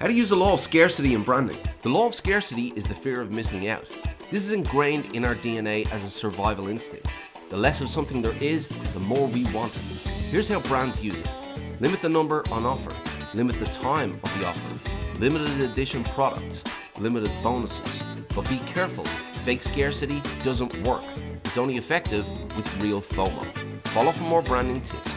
How to use the law of scarcity in branding. The law of scarcity is the fear of missing out. This is ingrained in our DNA as a survival instinct. The less of something there is, the more we want it. Here's how brands use it. Limit the number on offer. Limit the time of the offer. Limited edition products. Limited bonuses. But be careful, fake scarcity doesn't work. It's only effective with real FOMO. Follow for more branding tips.